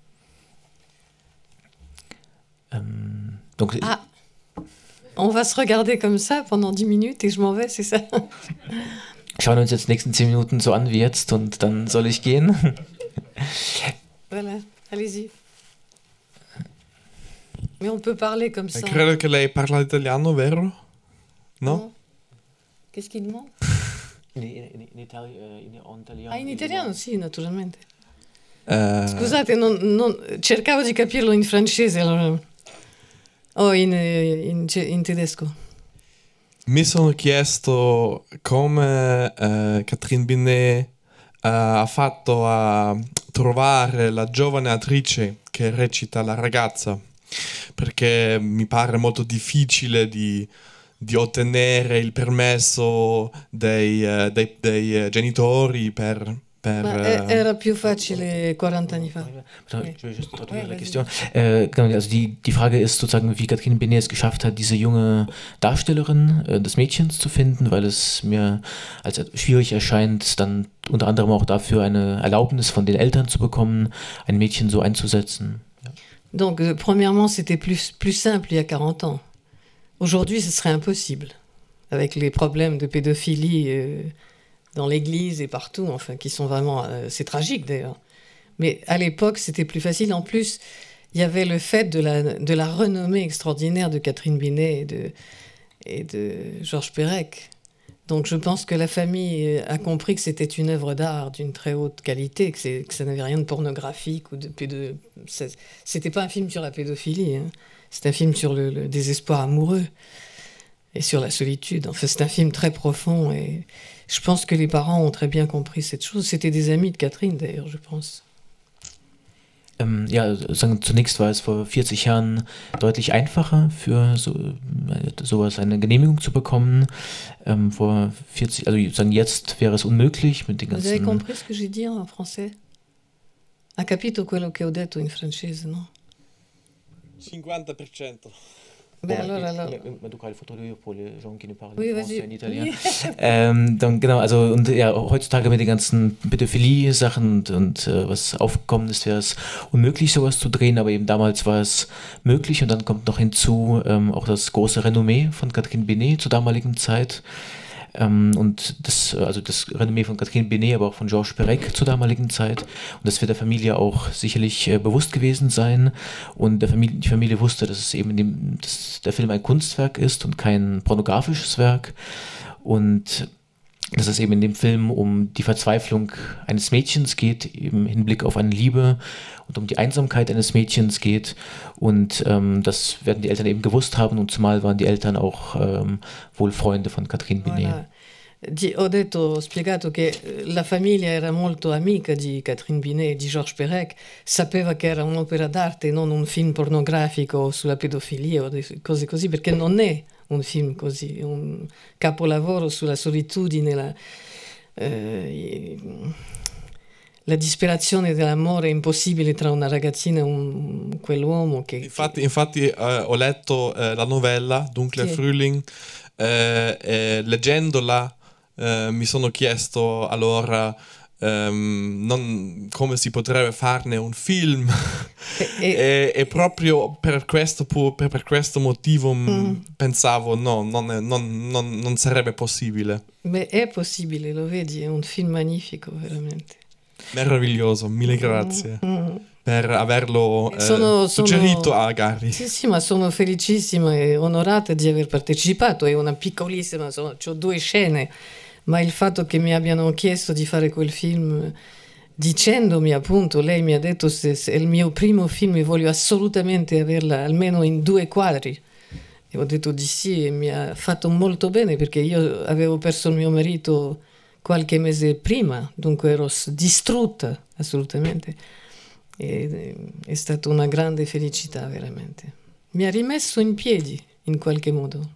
Ähm, donc, ah, on va se regarder comme ça pendant dix minutes et je m'en vais, c'est ça? Schauen wir uns jetzt die nächsten zehn Minuten so an wie jetzt, und dann soll ich gehen. Voilà, allez-y. Mais on peut parler comme ça. Credo che lei parla italiano, vero? No? Non. Qu'est-ce qu'il demande? In, in, in, Itali- in italiano. Ah, in italiano sì, naturalmente. Uh, Scusate, non, non, cercavo di capirlo in francese, allora. O in, in, in tedesco. Mi sono chiesto come uh, Catherine Binet uh, ha fatto a trovare la giovane attrice che recita la ragazza, perché mi pare molto difficile di, di ottenere il permesso dei, uh, dei, dei uh, genitori per... per Ma uh, era più facile quaranta anni fa. Äh, genau, also die, die Frage ist sozusagen, wie Catherine Binet es geschafft hat, diese junge Darstellerin äh, des Mädchens zu finden, weil es mir als schwierig erscheint, dann unter anderem auch dafür eine Erlaubnis von den Eltern zu bekommen, ein Mädchen so einzusetzen. Donc, euh, premièrement, c'était plus, plus simple il y a quarante ans. Aujourd'hui, ce serait impossible, avec les problèmes de pédophilie euh, dans l'église et partout, enfin, qui sont vraiment... Euh, c'est tragique, d'ailleurs. Mais à l'époque, c'était plus facile. En plus, il y avait le fait de la, de la renommée extraordinaire de Catherine Binet et de, et de Georges Perec. Donc, je pense que la famille a compris que c'était une œuvre d'art d'une très haute qualité, que, c'est, que ça n'avait rien de pornographique ou de pédo... C'était pas un film sur la pédophilie, hein. C'est un film sur le, le désespoir amoureux et sur la solitude. Enfin, c'est un film très profond et je pense que les parents ont très bien compris cette chose. C'était des amis de Catherine, d'ailleurs, je pense. Ähm, ja, sagen, zunächst war es vor vierzig Jahren deutlich einfacher, für so, sowas eine Genehmigung zu bekommen. Ähm, vor vierzig, also sagen, jetzt wäre es unmöglich mit den ganzen... Vous avez compris ce que j'ai dit en français? Ha capito quello che ho detto in francese, no? cinquanta per cento. Ben alors, alors. Oui, vas-y. Oui. ähm, dann, genau, also und ja, heutzutage mit den ganzen Pädophilie-Sachen und, und äh, was aufgekommen ist, wäre es unmöglich, sowas zu drehen, aber eben damals war es möglich und dann kommt noch hinzu ähm, auch das große Renommee von Catherine Binet zur damaligen Zeit. Ähm, und das, also das Renommee von Catherine Binet, aber auch von Georges Perec zur damaligen Zeit. Und das wird der Familie auch sicherlich äh, bewusst gewesen sein. Und der Familie, die Familie wusste, dass es eben in dem, dass der Film ein Kunstwerk ist und kein pornografisches Werk. Und dass es eben in dem Film um die Verzweiflung eines Mädchens geht, im Hinblick auf eine Liebe und um die Einsamkeit eines Mädchens geht. Und ähm, das werden die Eltern eben gewusst haben und zumal waren die Eltern auch ähm, wohl Freunde von Catherine Binet. Voilà. Di- ho detto, ho spiegato che la famiglia era molto amica di Catherine Binet e di Georges Perec, sapeva che era un'opera d'arte e non un film pornografico sulla pedofilia o de- cose così, perché non è un film così, un capolavoro sulla solitudine, la, eh, la disperazione dell'amore impossibile tra una ragazzina e un, quell'uomo che... Infatti, infatti eh, ho letto eh, la novella, Dunkler Sì. Frühling, eh, e leggendola eh, mi sono chiesto allora ehm, non, come si potrebbe farne un film E- e, e proprio per questo, pu- per, per questo motivo mm. pensavo no, non, è- non- non- non sarebbe possibile. Beh, è possibile, lo vedi, è un film magnifico, veramente. Meraviglioso, mille grazie Mm. per averlo eh, Sono- sono- suggerito a Gary. Sì, sì, ma sono felicissima e onorata di aver partecipato. È una piccolissima, insomma, ho due scene, ma il fatto che mi abbiano chiesto di fare quel film, dicendomi appunto, lei mi ha detto se, se è il mio primo film e voglio assolutamente averla almeno in due quadri. E ho detto di sì e mi ha fatto molto bene perché io avevo perso il mio marito qualche mese prima, dunque ero s- distrutta assolutamente. E, è stata una grande felicità veramente. Mi ha rimesso in piedi in qualche modo.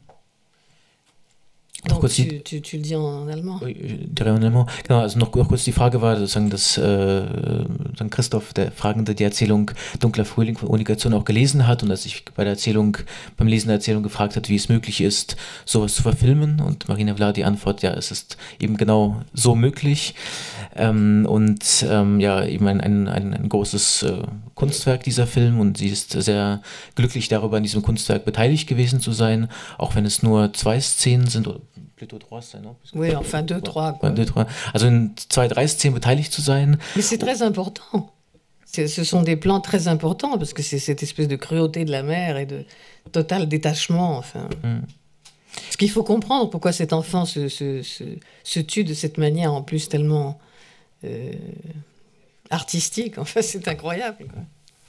Noch Donc, kurz die, tu, tu, tu le dis en allemand? Ui, die Reihe in Allemand. Genau, also noch, noch kurz die Frage war sozusagen, dass äh, sozusagen Christoph, der Fragende, die Erzählung Dunkler Frühling von Unikation auch gelesen hat und dass sich bei der Erzählung, beim Lesen der Erzählung gefragt hat, wie es möglich ist, sowas zu verfilmen. Und Marina Vla die Antwort, ja, es ist eben genau so möglich. Ähm, und ähm, ja, eben ein, ein, ein, ein großes äh, Kunstwerk, dieser Film. Und sie ist sehr glücklich darüber, an diesem Kunstwerk beteiligt gewesen zu sein, auch wenn es nur zwei Szenen sind, oder plutôt trois Szenen, ne? Oui, enfin deux, trois. Quoi. Ouais, deux, trois. Also in zwei, drei Szenen beteiligt zu sein. Mais c'est très important. C'est- Ce sont des plans très importants parce que c'est cette espèce de cruauté de la mer et de total détachement. Enfin. Mm. Parce qu'il faut comprendre pourquoi cet enfant se, se, se, se tue de cette manière en plus tellement euh, artistique. Enfin, c'est incroyable. Quoi.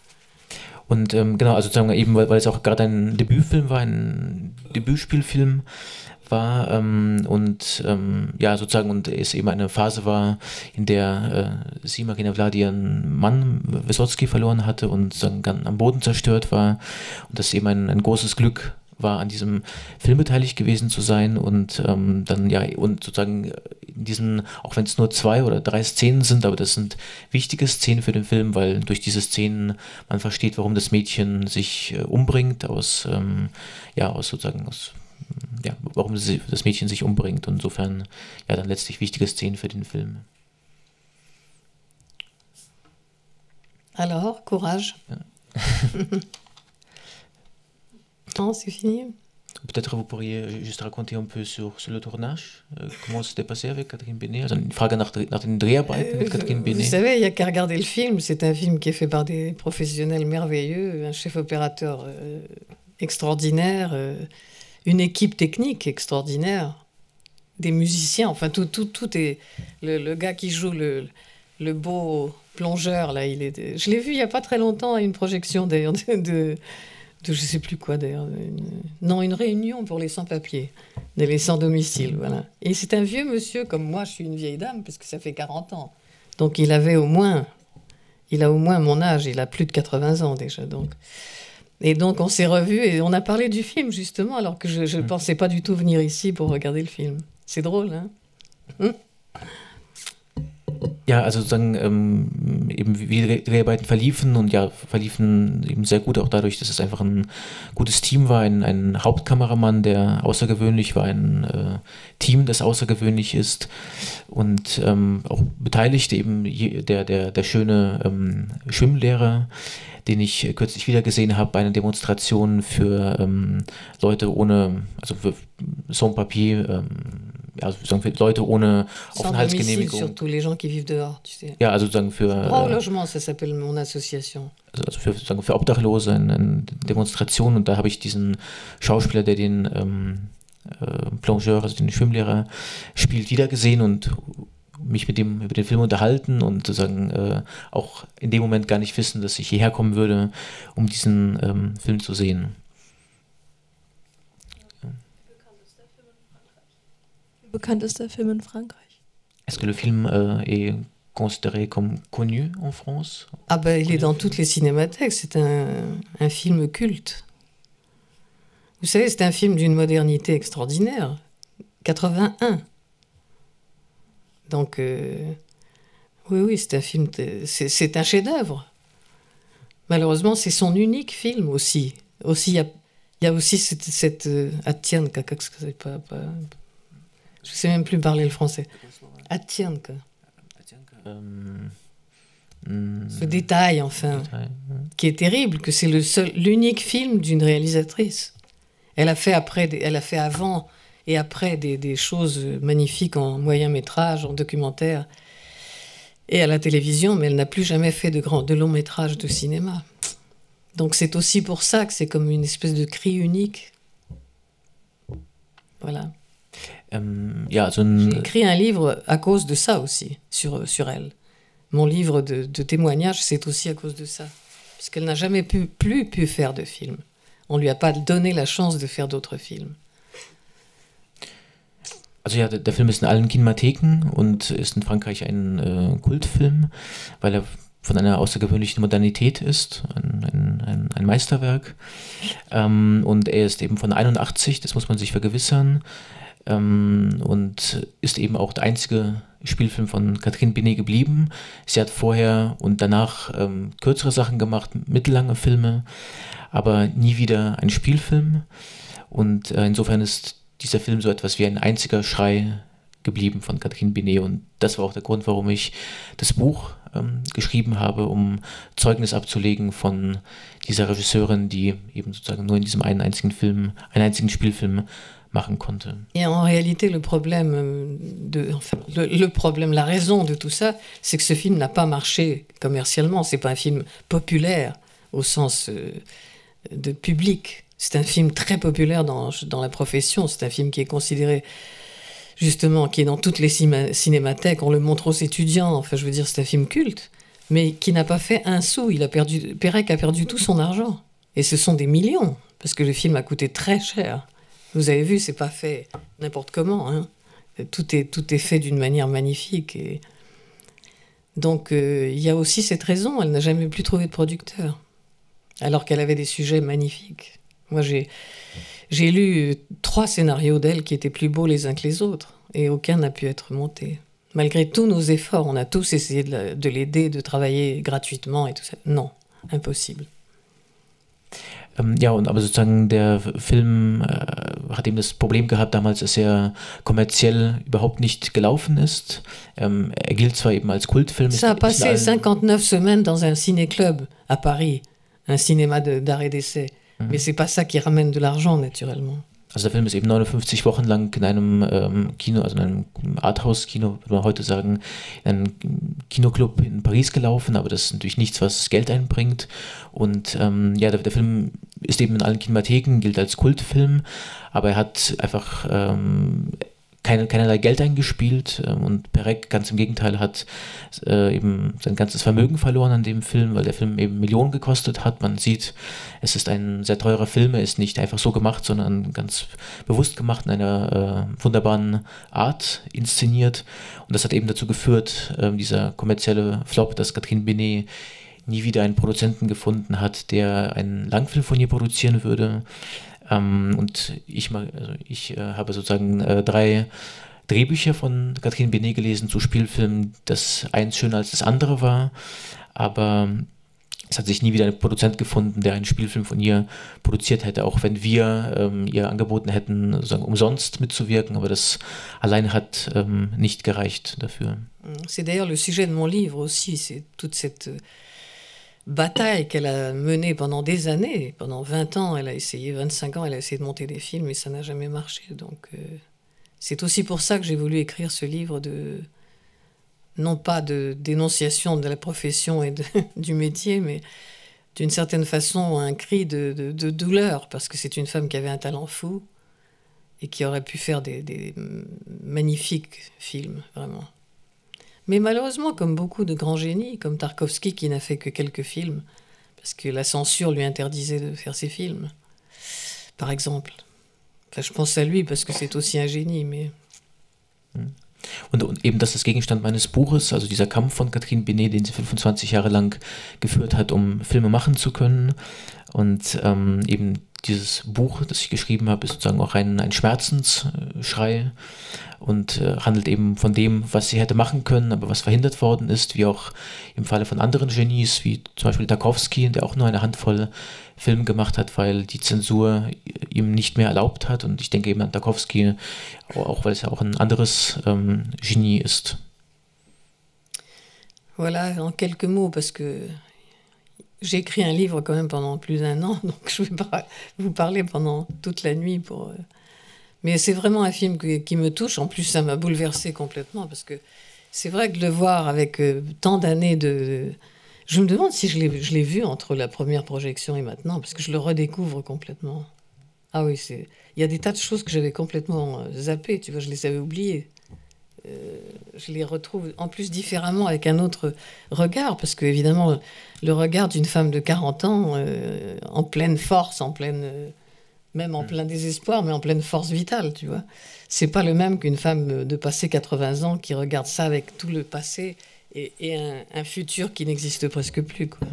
Und ähm, genau, also sozusagen eben, weil, weil es auch gerade ein Debütfilm war, ein Debütspielfilm war ähm, und ähm, ja, sozusagen, und es eben eine Phase war, in der äh, sie, Marina Vla, ihren Mann Wysotsky verloren hatte und sozusagen am Boden zerstört war und das eben ein, ein großes Glück war, an diesem Film beteiligt gewesen zu sein und ähm, dann ja, und sozusagen in diesen, auch wenn es nur zwei oder drei Szenen sind, aber das sind wichtige Szenen für den Film, weil durch diese Szenen man versteht, warum das Mädchen sich äh, umbringt, aus, ähm, ja, aus sozusagen, aus, ja, warum sie, das Mädchen sich umbringt und insofern, ja, dann letztlich wichtige Szenen für den Film. Alors, courage. Non, c'est fini. Peut-être vous pourriez juste raconter un peu sur, sur le tournage, euh, comment c'était passé avec Catherine Binet, also eine Frage nach, nach den Dreharbeiten mit Catherine Vous Binet. savez, il n'y a qu'à regarder le film. C'est un film qui est fait par des professionnels merveilleux, un chef opérateur euh, extraordinaire, euh, une équipe technique extraordinaire, des musiciens. Enfin, tout, tout, tout est. Le, le gars qui joue le, le beau plongeur, là, il est. Je l'ai vu il n'y a pas très longtemps à une projection d'ailleurs de. de de je sais plus quoi d'ailleurs, une- non, une réunion pour les sans-papiers, les sans-domicile, voilà. Et c'est un vieux monsieur, comme moi, je suis une vieille dame, parce que ça fait quarante ans. Donc il avait au moins, il a au moins mon âge, il a plus de quatre-vingts ans déjà, donc. Et donc on s'est revus et on a parlé du film, justement, alors que je ne pensais pas du tout venir ici pour regarder le film. C'est drôle, hein? Hum. Ja, also sozusagen ähm, eben wie die Dreharbeiten verliefen und ja, verliefen eben sehr gut, auch dadurch, dass es einfach ein gutes Team war, ein, ein Hauptkameramann, der außergewöhnlich war, ein äh, Team, das außergewöhnlich ist und ähm, auch beteiligt eben je, der, der, der schöne ähm, Schwimmlehrer, den ich kürzlich wieder gesehen habe bei einer Demonstration für ähm, Leute ohne, also für Sans-Papier, ähm, also sozusagen für Leute ohne Aufenthaltsgenehmigung. Surtout les gens qui vivent dehors, tu sais. Ja, also sozusagen für, Droit au logement, ça s'appelle mon association. Also für, sozusagen für Obdachlose in, in Demonstrationen und da habe ich diesen Schauspieler, der den ähm, äh, Plongeur, also den Schwimmlehrer spielt, wieder gesehen und mich mit dem über den Film unterhalten und sozusagen äh, auch in dem Moment gar nicht wissen, dass ich hierher kommen würde, um diesen ähm, Film zu sehen. Wie bekannt ist der Film in Frankreich? Est-ce que le film euh, est considéré comme connu en France? Ah ben, il est dans toutes les cinémathèques, c'est un, un film culte. Vous savez, c'est un film d'une modernité extraordinaire. quatre-vingt-un. Donc, euh, oui, oui, c'est un film, c'est, c'est un chef-d'œuvre. Malheureusement, c'est son unique film aussi. Aussi, il y a, y a aussi cette, cette euh, Atienka, c'est pas, pas, je sais même plus parler le français. Atienka. Ähm, Ce détail, enfin, Détail, ouais. qui est terrible, que c'est le seul, l'unique film d'une réalisatrice. Elle a fait après, des- elle a fait avant et après des, des choses magnifiques en moyen métrage, en documentaire et à la télévision, mais elle n'a plus jamais fait de grand, de long métrage de cinéma. Donc c'est aussi pour ça que c'est comme une espèce de cri unique. Voilà. Ähm, ja, also J'ai ein, écrit un livre à cause de ça aussi, sur, sur elle. Mon livre de, de témoignages, c'est aussi à cause de ça. Puisqu'elle n'a jamais pu, plus pu faire de film. On lui a pas donné la chance de faire d'autres films. Also ja, der, der Film ist in allen Kinematheken und ist in Frankreich ein äh, Kultfilm, weil er von einer außergewöhnlichen Modernität ist, ein, ein, ein, ein Meisterwerk. Ähm, und er ist eben von einundachtzig, das muss man sich vergewissern, ähm, und ist eben auch der einzige Spielfilm von Catherine Binet geblieben. Sie hat vorher und danach ähm, kürzere Sachen gemacht, mittellange Filme, aber nie wieder ein Spielfilm. Und äh, insofern ist dieser Film so etwas wie ein einziger Schrei geblieben von Catherine Binet. Und das war auch der Grund, warum ich das Buch ähm, geschrieben habe, um Zeugnis abzulegen von dieser Regisseurin, die eben sozusagen nur in diesem einen einzigen Film, einen einzigen Spielfilm machen konnte. Et en réalité, le problème, euh, de, enfin, le, le problème, la raison de tout ça, c'est que ce film n'a pas marché commercialement. C'est pas un film populaire au sens euh, de public. C'est un film très populaire dans, dans la profession. C'est un film qui est considéré, justement, qui est dans toutes les cima- cinémathèques. On le montre aux étudiants. Enfin, je veux dire, c'est un film culte, mais qui n'a pas fait un sou. Il a perdu, Pérec a perdu tout son argent. Et ce sont des millions, parce que le film a coûté très cher. Vous avez vu, c'est pas fait n'importe comment, hein. Tout est, tout est fait d'une manière magnifique. Et donc, euh, il y a aussi cette raison. Elle n'a jamais plus trouvé de producteur, alors qu'elle avait des sujets magnifiques. Moi, j'ai, j'ai lu trois scénarios d'elle qui étaient plus beaux les uns que les autres, et aucun n'a pu être monté. Malgré tous nos efforts, on a tous essayé de, la- de l'aider, de travailler gratuitement et tout ça. Non, impossible. Ähm, ja, und aber sozusagen der Film äh, hat eben das Problem gehabt damals, dass er kommerziell überhaupt nicht gelaufen ist. Ähm, er gilt zwar eben als Kultfilm. Ça a ist- ist in passé allen- cinquante-neuf semaines dans un ciné-club à Paris, un cinéma de- d'art et d'essai. Mais c'est pas ça qui ramène de l'argent, naturellement. Also der Film ist eben neunundfünfzig Wochen lang in einem ähm, Kino, also in einem Arthouse-Kino, würde man heute sagen, in einem Kinoclub in Paris gelaufen, aber das ist natürlich nichts, was Geld einbringt. Und ähm, ja, der, der Film ist eben in allen Kinematheken, gilt als Kultfilm, aber er hat einfach ähm, keine, keinerlei Geld eingespielt ähm, und Pérec ganz im Gegenteil hat äh, eben sein ganzes Vermögen verloren an dem Film, weil der Film eben Millionen gekostet hat. Man sieht, es ist ein sehr teurer Film, er ist nicht einfach so gemacht, sondern ganz bewusst gemacht, in einer äh, wunderbaren Art inszeniert. Und das hat eben dazu geführt, äh, dieser kommerzielle Flop, dass Catherine Binet nie wieder einen Produzenten gefunden hat, der einen Langfilm von ihr produzieren würde. Ähm, und ich, mal, also ich äh, habe sozusagen äh, drei Drehbücher von Catherine Binet gelesen zu Spielfilmen, das eins schöner als das andere war, aber es hat sich nie wieder ein Produzent gefunden, der einen Spielfilm von ihr produziert hätte, auch wenn wir ähm, ihr angeboten hätten, sozusagen umsonst mitzuwirken, aber das allein hat ähm, nicht gereicht dafür. C'est d'ailleurs le sujet de mon livre aussi, c'est toute cette bataille qu'elle a menée pendant des années. Pendant vingt ans, elle a essayé, vingt-cinq ans, elle a essayé de monter des films et ça n'a jamais marché. Donc euh, c'est aussi pour ça que j'ai voulu écrire ce livre de... non pas de dénonciation de la profession et de, du métier, mais d'une certaine façon un cri de, de, de douleur, parce que c'est une femme qui avait un talent fou et qui aurait pu faire des, des magnifiques films, vraiment. Mais malheureusement, comme beaucoup de grands génies, comme Tarkovsky qui n'a fait que quelques films, parce que la censure lui interdisait de faire ses films, par exemple. Enfin, je pense à lui parce que c'est aussi un génie, mais... Und, und eben das ist Gegenstand meines Buches, also dieser Kampf von Catherine Binet, den sie fünfundzwanzig Jahre lang geführt hat, um Filme machen zu können. Und ähm, eben dieses Buch, das ich geschrieben habe, ist sozusagen auch ein, ein Schmerzensschrei und äh, handelt eben von dem, was sie hätte machen können, aber was verhindert worden ist, wie auch im Falle von anderen Genies, wie zum Beispiel Tarkovsky, der auch nur eine Handvoll Filme gemacht hat, weil die Zensur ihm nicht mehr erlaubt hat. Und ich denke eben an Tarkovsky, auch weil es ja auch ein anderes ähm, Genie ist. Voilà, en quelques mots, parce que j'ai écrit un livre quand même pendant plus d'un an, donc je vais pas vous parler pendant toute la nuit. Pour... Mais c'est vraiment un film qui, qui me touche. En plus, ça m'a bouleversée complètement, parce que c'est vrai que de le voir avec euh, tant d'années de... Je me demande si je l'ai, je l'ai vu entre la première projection et maintenant, parce que je le redécouvre complètement. Ah oui, c'est... il y a des tas de choses que j'avais complètement euh, zappées, tu vois, je les avais oubliées. Euh, je les retrouve en plus différemment avec un autre regard, parce que évidemment le regard d'une femme de quarante ans euh, en pleine force, en pleine, euh, même en plein désespoir, mais en pleine force vitale, tu vois. C'est pas le même qu'une femme de passé quatre-vingts ans qui regarde ça avec tout le passé et, et un, un futur qui n'existe presque plus, quoi.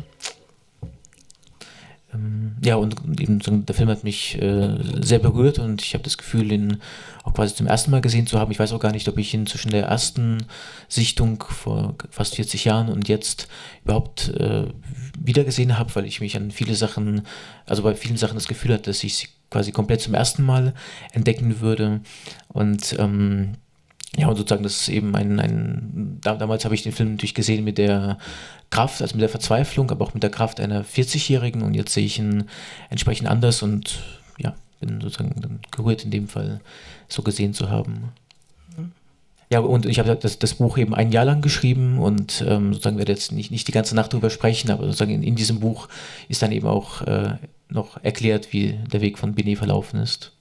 Ja, und eben der Film hat mich äh, sehr berührt und ich habe das Gefühl, ihn auch quasi zum ersten Mal gesehen zu haben. Ich weiß auch gar nicht, ob ich ihn zwischen der ersten Sichtung vor fast vierzig Jahren und jetzt überhaupt äh, wiedergesehen habe, weil ich mich an viele Sachen, also bei vielen Sachen das Gefühl hatte, dass ich sie quasi komplett zum ersten Mal entdecken würde. Und ähm, ja, und sozusagen das ist eben ein, ein damals habe ich den Film natürlich gesehen mit der Kraft, also mit der Verzweiflung, aber auch mit der Kraft einer vierzigjährigen und jetzt sehe ich ihn entsprechend anders und ja, bin sozusagen gerührt in dem Fall so gesehen zu haben. Ja, und ich habe das, das Buch eben ein Jahr lang geschrieben und ähm, sozusagen werde jetzt nicht, nicht die ganze Nacht drüber sprechen, aber sozusagen in, in diesem Buch ist dann eben auch äh, noch erklärt, wie der Weg von Binet verlaufen ist.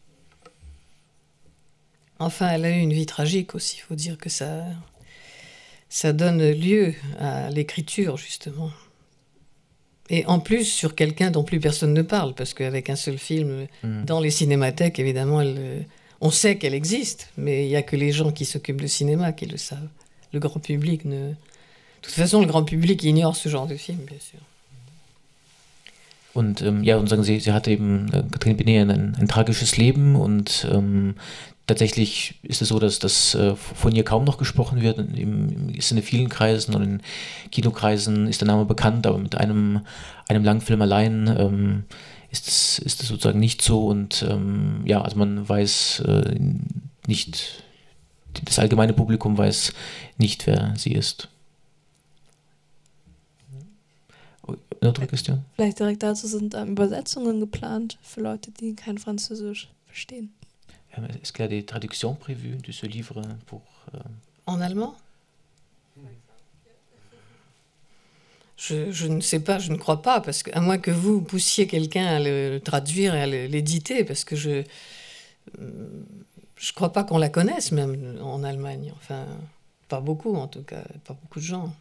Enfin, elle a eu une vie tragique aussi, il faut dire que ça, ça donne lieu à l'écriture, justement. Et en plus, sur quelqu'un dont plus personne ne parle, parce qu'avec un seul film, mmh. dans les cinémathèques, évidemment, elle, on sait qu'elle existe, mais il n'y a que les gens qui s'occupent de cinéma qui le savent. Le grand public ne... De toute façon, le grand public ignore ce genre de film, bien sûr. Und ähm, ja, und sagen Sie, sie hatte eben, äh, Catherine Binet, ein, ein tragisches Leben und ähm, tatsächlich ist es so, dass das äh, von ihr kaum noch gesprochen wird. Im, ist in vielen Kreisen und in Kinokreisen ist der Name bekannt, aber mit einem, einem Langfilm allein ähm, ist es ist es sozusagen nicht so. Und ähm, ja, also man weiß äh, nicht, das allgemeine Publikum weiß nicht, wer sie ist. Eine andere Question? Vielleicht direkt dazu, sind ähm, Übersetzungen geplant für Leute, die kein Französisch verstehen. Est-ce qu'il y a des traductions prévues de ce livre pour... Euh... En allemand? je, je ne sais pas, je ne crois pas, parce que, à moins que vous poussiez quelqu'un à le, le traduire et à le, l'éditer, parce que je je crois pas qu'on la connaisse même en Allemagne. Enfin, pas beaucoup en tout cas, pas beaucoup de gens.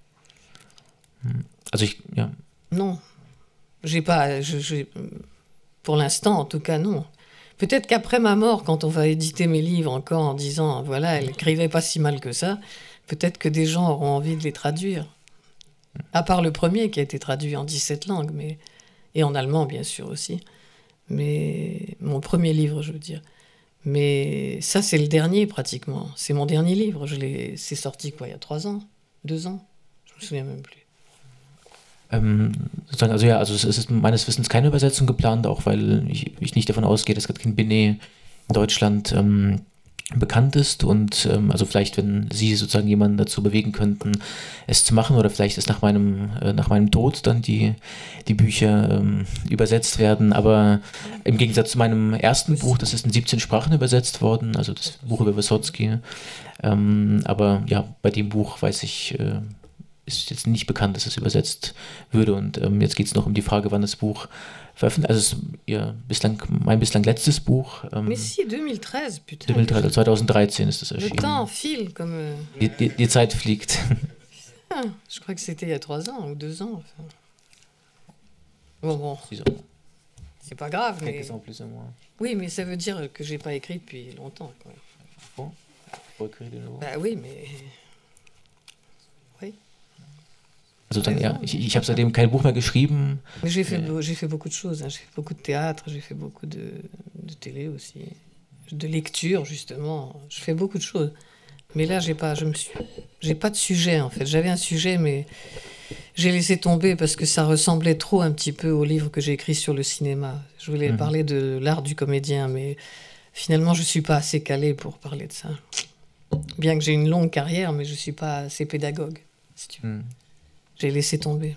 Also ich, ja. Non, j'ai pas, je, je, pour l'instant en tout cas non. Peut-être qu'après ma mort, quand on va éditer mes livres encore en disant voilà, elle écrivait pas si mal que ça, peut-être que des gens auront envie de les traduire. À part le premier qui a été traduit en dix-sept langues, mais et en allemand bien sûr aussi. Mais mon premier livre, je veux dire. Mais ça, c'est le dernier pratiquement. C'est mon dernier livre. Je l'ai, c'est sorti quoi, il y a trois ans, deux ans. Je me souviens même plus. Ähm, sozusagen, also ja, also es ist meines Wissens keine Übersetzung geplant, auch weil ich, ich nicht davon ausgehe, dass Catherine Binet in Deutschland ähm, bekannt ist und ähm, also vielleicht, wenn Sie sozusagen jemanden dazu bewegen könnten, es zu machen oder vielleicht ist nach meinem, äh, nach meinem Tod dann die, die Bücher ähm, übersetzt werden, aber im Gegensatz zu meinem ersten Buch, das ist in siebzehn Sprachen übersetzt worden, also das Buch über Wysotsky, ähm, aber ja, bei dem Buch weiß ich, äh, ist jetzt nicht bekannt, dass es übersetzt würde und ähm, jetzt geht es noch um die Frage, wann das Buch veröffentlicht, also es ist ihr bislang, mein bislang letztes Buch. Ähm, Mais si, zweitausenddreizehn, putain. zweitausenddreizehn, zweitausenddreizehn ist es Le erschienen. temps file comme... euh, Die, die, die Zeit fliegt. ah, je crois que c'était il y a trois ans ou deux ans. Enfin. Bon, bon, c'est pas grave, mais... Quelques ans plus ou moins. Oui, mais ça veut dire que j'ai pas écrit depuis longtemps, quoi. Bon, faut écrire de nouveau. Bah oui, mais... Also dann, ja, ich, ich habe seitdem kein Buch mehr geschrieben. Mais j'ai fait, j'ai fait beaucoup de choses. Hein. J'ai fait beaucoup de théâtre, j'ai fait beaucoup de, de télé aussi, de lecture justement. Je fais beaucoup de choses. Mais là, j'ai pas, je me suis, j'ai pas de sujet en fait. J'avais un sujet, mais j'ai laissé tomber parce que ça ressemblait trop un petit peu au livre que j'ai écrit sur le cinéma. Je voulais mmh. parler de l'art du comédien, mais finalement, je suis pas assez calée pour parler de ça. Bien que j'ai une longue carrière, mais je suis pas assez pédagogue. Si tu veux. Mmh. J'ai laissé tomber.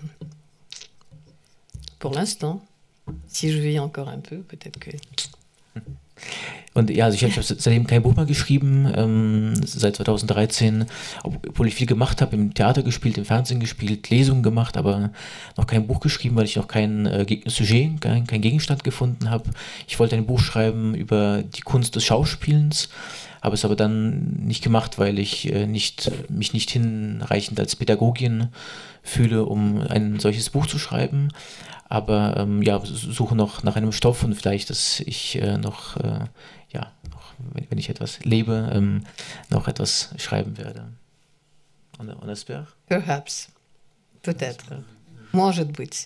Pour l'instant. Si je vis encore un peu, peut-être que... Und ja, also ich habe seitdem kein Buch mehr geschrieben, ähm, seit zweitausenddreizehn, obwohl ich viel gemacht habe, im Theater gespielt, im Fernsehen gespielt, Lesungen gemacht, aber noch kein Buch geschrieben, weil ich noch kein äh, Sujet, kein, kein Gegenstand gefunden habe. Ich wollte ein Buch schreiben über die Kunst des Schauspielens, habe es aber dann nicht gemacht, weil ich äh, nicht, mich nicht hinreichend als Pädagogin fühle, um ein solches Buch zu schreiben. Aber ähm, ja, suche noch nach einem Stoff und vielleicht, dass ich äh, noch, äh, ja, noch, wenn, wenn ich etwas lebe, ähm, noch etwas schreiben werde. On, on espère? Perhaps. Peut-être. Может быть.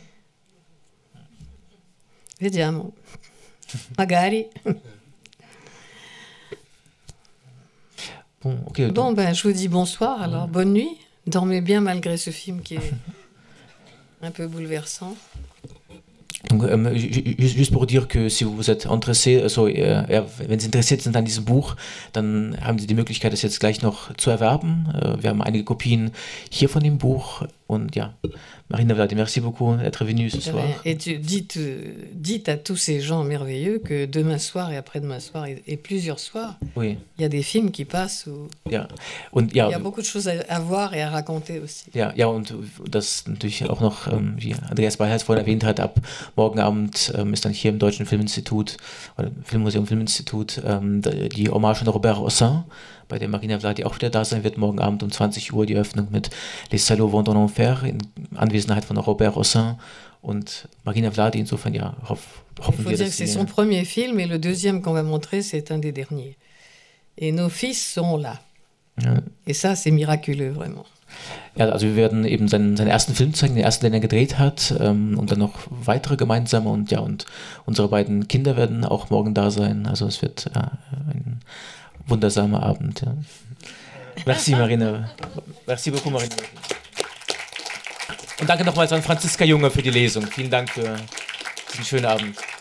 Vediamo. Magari. Bon, okay, bon ben, je vous dis bonsoir, alors bonne nuit. Dormez bien malgré ce film qui est un peu bouleversant. Donc, ähm, juste pour dire que si vous êtes intéressé, also, äh, wenn Sie interessiert sind an diesem Buch, dann haben Sie die Möglichkeit, es jetzt gleich noch zu erwerben. Äh, wir haben einige Kopien hier von dem Buch und ja, Marina Vladi, merci beaucoup d'être venue ce soir. Et tu dites, dites à tous ces gens merveilleux que demain soir et après-demain soir et, et plusieurs soirs, oui. il y a des films qui passent où ja. Und, ja, il y a beaucoup de choses à, à voir et à raconter aussi. Ja, ja, und das natürlich auch noch, ähm, wie Andreas Beiherz vorhin erwähnt hat, ab morgen Abend ähm, ist dann hier im Deutschen Filminstitut, oder Filmmuseum Filminstitut, ähm, die Hommage an Robert Hossein, bei der Marina Vladi auch wieder da sein wird, morgen Abend um zwanzig Uhr die Eröffnung mit Les Salauds vont en enfer in Anwesenheit von Robert Hossein und Marina Vladi, insofern ja, hoff, hoffen wir, dass... Il faut dire que c'est son premier film et le deuxième qu'on va montrer, c'est un des derniers. Et nos fils sont là. Ja. Et ça, c'est miraculeux, vraiment. Ja, also wir werden eben seinen, seinen ersten Film zeigen, den ersten, den er gedreht hat, ähm, und dann noch weitere gemeinsame und ja, und unsere beiden Kinder werden auch morgen da sein. Also es wird ja, ein wundersamer Abend. Ja. Merci Marina. Merci beaucoup Marina. Und danke nochmals an Franziska Junge für die Lesung. Vielen Dank für diesen schönen Abend.